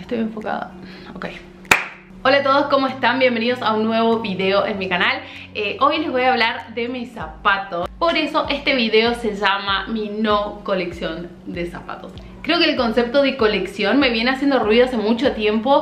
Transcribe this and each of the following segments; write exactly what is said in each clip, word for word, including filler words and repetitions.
Estoy enfocada. Ok. Hola a todos, ¿cómo están? Bienvenidos a un nuevo video en mi canal. eh, Hoy les voy a hablar de mis zapatos. Por eso este video se llama mi no colección de zapatos. Creo que el concepto de colección me viene haciendo ruido hace mucho tiempo.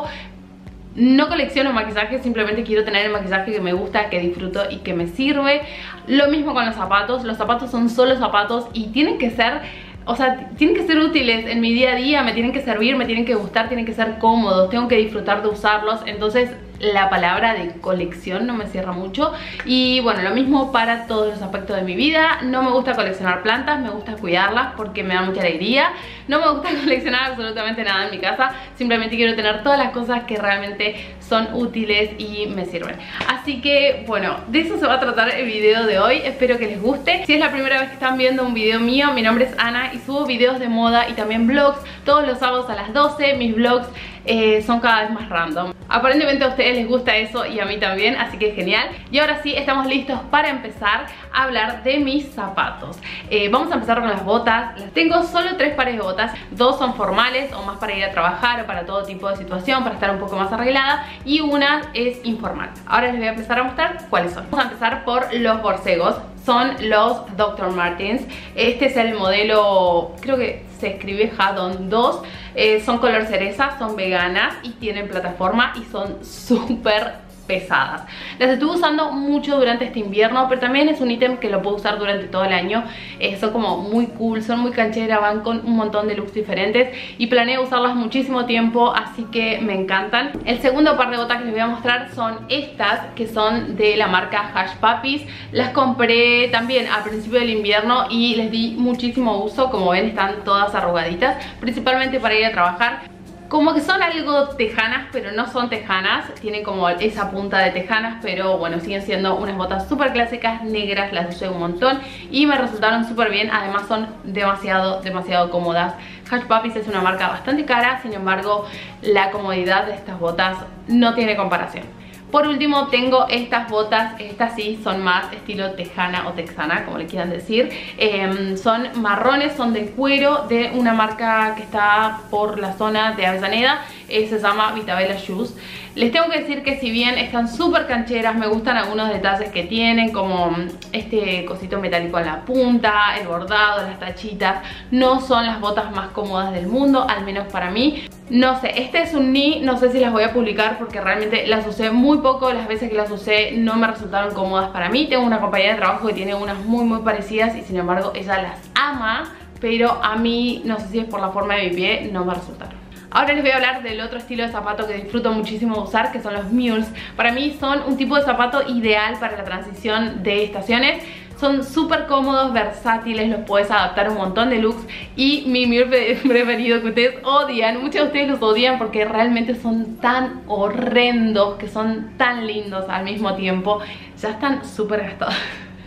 No colecciono maquillaje, simplemente quiero tener el maquillaje que me gusta, que disfruto y que me sirve. Lo mismo con los zapatos. Los zapatos son solo zapatos y tienen que ser... O sea, tienen que ser útiles en mi día a día, me tienen que servir, me tienen que gustar, tienen que ser cómodos, tengo que disfrutar de usarlos. Entonces la palabra de colección no me cierra mucho. Y bueno, lo mismo para todos los aspectos de mi vida. No me gusta coleccionar plantas, me gusta cuidarlas porque me da mucha alegría. No me gusta coleccionar absolutamente nada en mi casa. Simplemente quiero tener todas las cosas que realmente son útiles y me sirven. Así que bueno, de eso se va a tratar el video de hoy. Espero que les guste. Si es la primera vez que están viendo un video mío, mi nombre es Ana y subo videos de moda y también vlogs todos los sábados a las doce. Mis vlogs eh, son cada vez más random. Aparentemente a ustedes les gusta eso y a mí también, así que genial. Y ahora sí, estamos listos para empezar a hablar de mis zapatos. eh, Vamos a empezar con las botas. Tengo solo tres pares de botas. Dos son formales o más para ir a trabajar o para todo tipo de situación, para estar un poco más arreglada, y una es informal. Ahora les voy a empezar a mostrar cuáles son. Vamos a empezar por los borcegos. Son los doctor Martens. Este es el modelo, creo que se escribe Hadon dos. eh, Son color cereza, son veganas y tienen plataforma y son súper pesadas. Las estuve usando mucho durante este invierno, pero también es un ítem que lo puedo usar durante todo el año. eh, Son como muy cool, son muy cancheras, van con un montón de looks diferentes y planeo usarlas muchísimo tiempo, así que me encantan. El segundo par de botas que les voy a mostrar son estas, que son de la marca Hush Puppies. Las compré también a principio del invierno y les di muchísimo uso. Como ven, están todas arrugaditas, principalmente para ir a trabajar. Como que son algo tejanas, pero no son tejanas. Tienen como esa punta de tejanas, pero bueno, siguen siendo unas botas súper clásicas, negras. Las usé un montón y me resultaron súper bien. Además son demasiado, demasiado cómodas. Hush Puppies es una marca bastante cara, sin embargo la comodidad de estas botas no tiene comparación. Por último tengo estas botas. Estas sí son más estilo tejana o texana, como le quieran decir. eh, Son marrones, son de cuero, de una marca que está por la zona de Avellaneda. eh, Se llama Vitabella Shoes. Les tengo que decir que si bien están súper cancheras, me gustan algunos detalles que tienen, como este cosito metálico en la punta, el bordado, las tachitas. No son las botas más cómodas del mundo, al menos para mí. No sé, este es un knee, no sé si las voy a publicar porque realmente las usé muy poco. Las veces que las usé no me resultaron cómodas para mí. Tengo una compañera de trabajo que tiene unas muy muy parecidas y sin embargo ella las ama, pero a mí, no sé si es por la forma de mi pie, no me resultaron. Ahora les voy a hablar del otro estilo de zapato que disfruto muchísimo usar, que son los mules. Para mí son un tipo de zapato ideal para la transición de estaciones. Son súper cómodos, versátiles, los puedes adaptar a un montón de looks. Y mi mule preferido, que ustedes odian, muchos de ustedes los odian porque realmente son tan horrendos, que son tan lindos al mismo tiempo. Ya están súper gastados.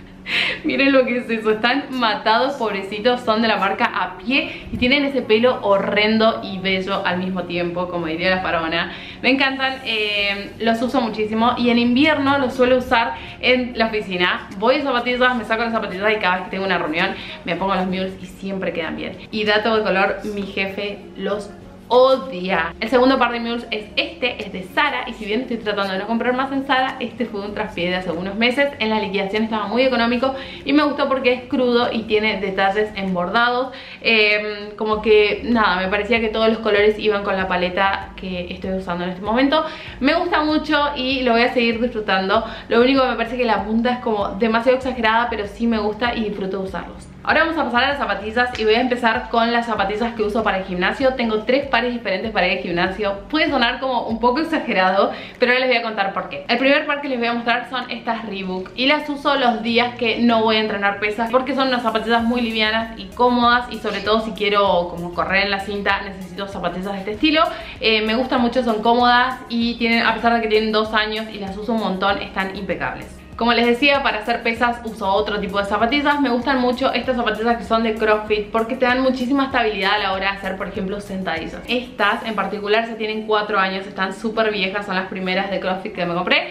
Miren lo que es eso, están matados, pobrecitos. Son de la marca A Pie y tienen ese pelo horrendo y bello al mismo tiempo, como diría la faraona. Me encantan, eh, los uso muchísimo y en invierno los suelo usar en la oficina. Voy en zapatillas, me saco las zapatillas y cada vez que tengo una reunión me pongo los mules y siempre quedan bien. Y dato de color, mi jefe los odia. El segundo par de mules es este, es de Zara. Y si bien estoy tratando de no comprar más en Zara, este fue un traspié de hace unos meses. En la liquidación estaba muy económico y me gustó porque es crudo y tiene detalles embordados. eh, Como que nada, me parecía que todos los colores iban con la paleta que estoy usando en este momento. Me gusta mucho y lo voy a seguir disfrutando. Lo único que me parece que la punta es como demasiado exagerada, pero sí me gusta y disfruto de usarlos. Ahora vamos a pasar a las zapatillas y voy a empezar con las zapatillas que uso para el gimnasio. Tengo tres pares diferentes para ir al gimnasio. Puede sonar como un poco exagerado, pero ahora les voy a contar por qué. El primer par que les voy a mostrar son estas Reebok y las uso los días que no voy a entrenar pesas porque son unas zapatillas muy livianas y cómodas, y sobre todo si quiero como correr en la cinta necesito zapatillas de este estilo. eh, Me gustan mucho, son cómodas y tienen, a pesar de que tienen dos años y las uso un montón, están impecables. Como les decía, para hacer pesas uso otro tipo de zapatillas. Me gustan mucho estas zapatillas que son de CrossFit porque te dan muchísima estabilidad a la hora de hacer, por ejemplo, sentadillas. Estas en particular ya tienen cuatro años, están súper viejas, son las primeras de CrossFit que me compré.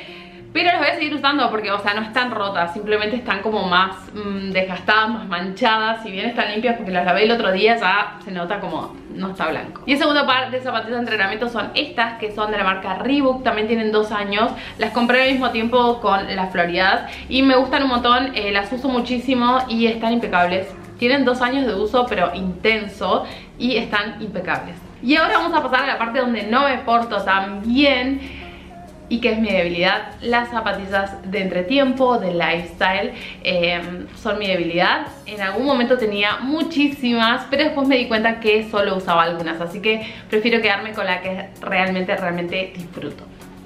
pero las voy a seguir usando porque, o sea, no están rotas, simplemente están como más mmm, desgastadas, más manchadas. Si bien están limpias porque las lavé el otro día, ya se nota como no está blanco. Y el segundo par de zapatillas de entrenamiento son estas, que son de la marca Reebok, también tienen dos años. Las compré al mismo tiempo con las floreadas y me gustan un montón, eh, las uso muchísimo y están impecables. Tienen dos años de uso, pero intenso, y están impecables. Y ahora vamos a pasar a la parte donde no me porto tan bien y que es mi debilidad. Las zapatillas de entretiempo, de lifestyle, eh, son mi debilidad. En algún momento tenía muchísimas, pero después me di cuenta que solo usaba algunas, así que prefiero quedarme con la que realmente, realmente disfruto.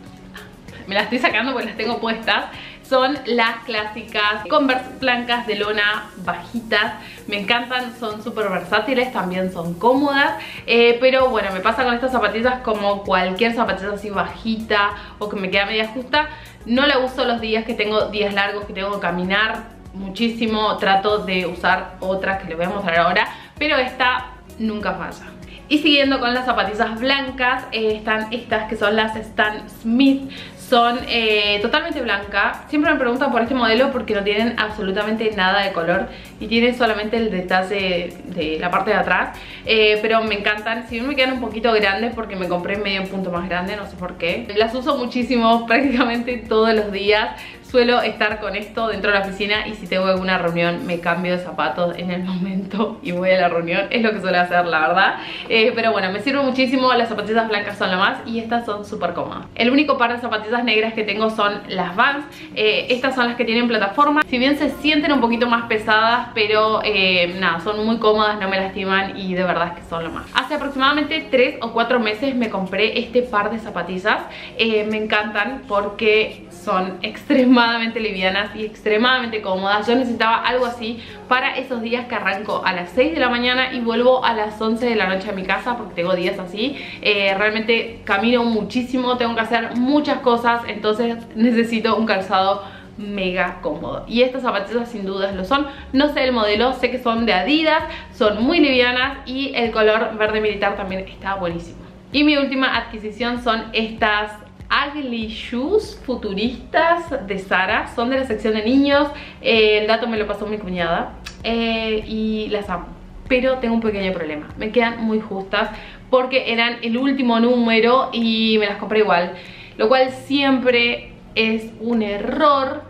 Me las estoy sacando porque las tengo puestas. Son las clásicas Converse blancas de lona bajitas. Me encantan, son súper versátiles, también son cómodas, eh, pero bueno, me pasa con estas zapatillas como cualquier zapatilla así bajita o que me queda media justa. No la uso los días que tengo días largos, que tengo que caminar muchísimo. Trato de usar otras que les voy a mostrar ahora, pero esta nunca falla. Y siguiendo con las zapatillas blancas, eh, están estas que son las Stan Smith. Son eh, totalmente blancas. Siempre me preguntan por este modelo porque no tienen absolutamente nada de color y tienen solamente el detalle de la parte de atrás, eh, pero me encantan. Si bien me quedan un poquito grandes porque me compré medio punto más grande, no sé por qué. Las uso muchísimo, prácticamente todos los días. Suelo estar con esto dentro de la oficina y si tengo alguna reunión me cambio de zapatos en el momento y voy a la reunión. Es lo que suelo hacer, la verdad. Eh, pero bueno, me sirve muchísimo. Las zapatillas blancas son lo más y estas son súper cómodas. El único par de zapatillas negras que tengo son las Vans. Eh, estas son las que tienen plataforma. Si bien se sienten un poquito más pesadas, pero eh, nada, son muy cómodas, no me lastiman y de verdad es que son lo más. Hace aproximadamente tres o cuatro meses me compré este par de zapatillas. Eh, me encantan porque son extremadamente livianas y extremadamente cómodas. Yo necesitaba algo así para esos días que arranco a las seis de la mañana y vuelvo a las once de la noche a mi casa, porque tengo días así. Eh, realmente camino muchísimo, tengo que hacer muchas cosas, entonces necesito un calzado mega cómodo. Y estas zapatillas sin dudas lo son. No sé el modelo, sé que son de Adidas, son muy livianas y el color verde militar también está buenísimo. Y mi última adquisición son estas Ugly Shoes futuristas de Zara. Son de la sección de niños. eh, El dato me lo pasó mi cuñada, eh, y las amo. Pero tengo un pequeño problema, me quedan muy justas porque eran el último número y me las compré igual, lo cual siempre es un error.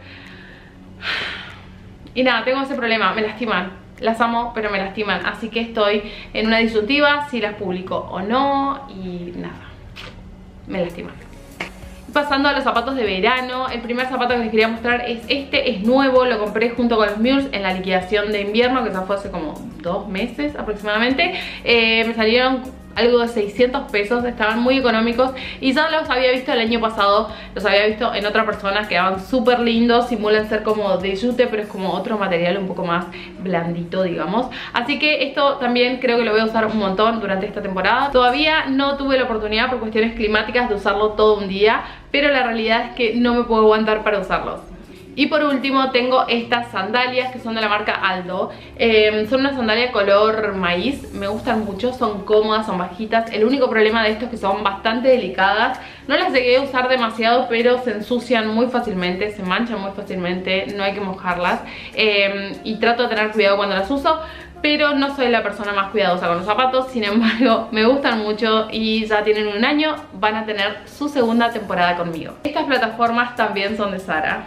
Y nada, tengo ese problema, me lastiman. Las amo, pero me lastiman, así que estoy en una disyuntiva si las publico o no. Y nada, me lastiman. Pasando a los zapatos de verano, el primer zapato que les quería mostrar es este, es nuevo, lo compré junto con los Mules en la liquidación de invierno, que ya fue hace como dos meses aproximadamente. eh, Me salieron algo de seiscientos pesos, estaban muy económicos y ya los había visto el año pasado, los había visto en otra persona, quedaban súper lindos, simulan ser como de yute, pero es como otro material un poco más blandito, digamos. Así que esto también creo que lo voy a usar un montón durante esta temporada. Todavía no tuve la oportunidad por cuestiones climáticas de usarlo todo un día, pero la realidad es que no me puedo aguantar para usarlos. Y por último tengo estas sandalias que son de la marca Aldo. eh, Son una sandalia color maíz, me gustan mucho, son cómodas, son bajitas. El único problema de esto es que son bastante delicadas. No las llegué a usar demasiado, pero se ensucian muy fácilmente, se manchan muy fácilmente, no hay que mojarlas. eh, Y trato de tener cuidado cuando las uso, pero no soy la persona más cuidadosa con los zapatos. Sin embargo, me gustan mucho y ya tienen un año, van a tener su segunda temporada conmigo. Estas plataformas también son de Zara.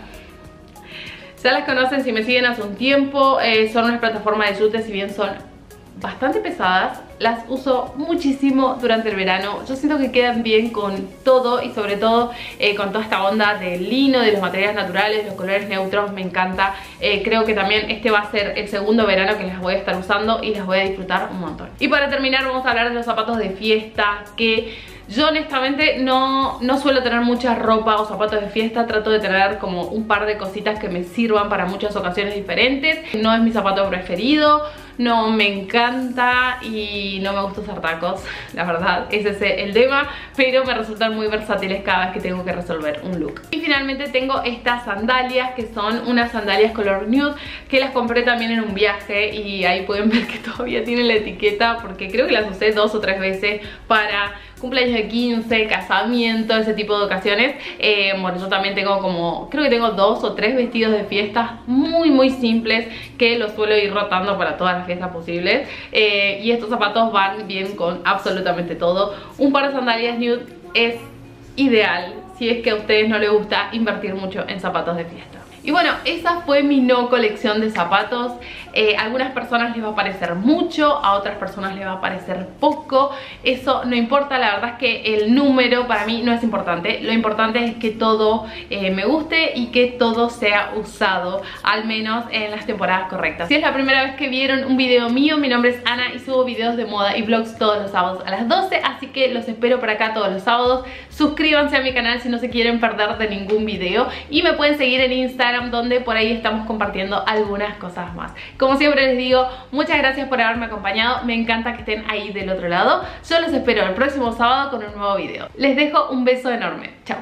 Ya las conocen si me siguen hace un tiempo. eh, Son unas plataformas de yute, si bien son bastante pesadas, las uso muchísimo durante el verano. Yo siento que quedan bien con todo y sobre todo eh, con toda esta onda del lino, de los materiales naturales, los colores neutros, me encanta. eh, Creo que también este va a ser el segundo verano que las voy a estar usando y las voy a disfrutar un montón. Y para terminar vamos a hablar de los zapatos de fiesta, que yo honestamente no, no suelo tener mucha ropa o zapatos de fiesta. Trato de tener como un par de cositas que me sirvan para muchas ocasiones diferentes. No es mi zapato preferido, no me encanta y no me gusta usar tacos, la verdad, ese es el tema, pero me resultan muy versátiles cada vez que tengo que resolver un look. Y finalmente tengo estas sandalias, que son unas sandalias color nude, que las compré también en un viaje y ahí pueden ver que todavía tienen la etiqueta porque creo que las usé dos o tres veces para cumpleaños de quince, casamiento, ese tipo de ocasiones. eh, Bueno, yo también tengo como, creo que tengo dos o tres vestidos de fiesta muy muy simples que los suelo ir rotando para todas las fiestas posibles. eh, Y estos zapatos van bien con absolutamente todo. Un par de sandalias nude es ideal si es que a ustedes no les gusta invertir mucho en zapatos de fiesta. Y bueno, esa fue mi no colección de zapatos. eh, A algunas personas les va a parecer mucho, a otras personas les va a parecer poco. Eso no importa, la verdad es que el número para mí no es importante. Lo importante es que todo eh, me guste y que todo sea usado, al menos en las temporadas correctas. Si es la primera vez que vieron un video mío, mi nombre es Ana y subo videos de moda y vlogs todos los sábados a las doce, así que los espero por acá todos los sábados. Suscríbanse a mi canal si no se quieren perder de ningún video y me pueden seguir en Instagram, donde por ahí estamos compartiendo algunas cosas más. Como siempre les digo, muchas gracias por haberme acompañado. Me encanta que estén ahí del otro lado. Yo los espero el próximo sábado con un nuevo video. Les dejo un beso enorme. Chao.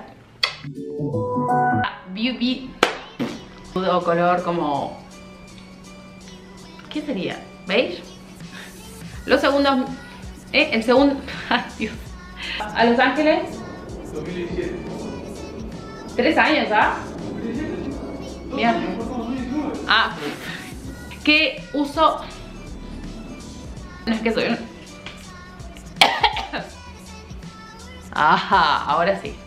Beauty o color como... ¿qué sería? ¿Beige? Los segundos... ¿Eh? El segundo... Ay, Dios. ¿A Los Ángeles? dos mil diecisiete. Tres años, ¿ah? Mira. Ah, ¿qué uso? No es que soy un... Ajá, ahora sí.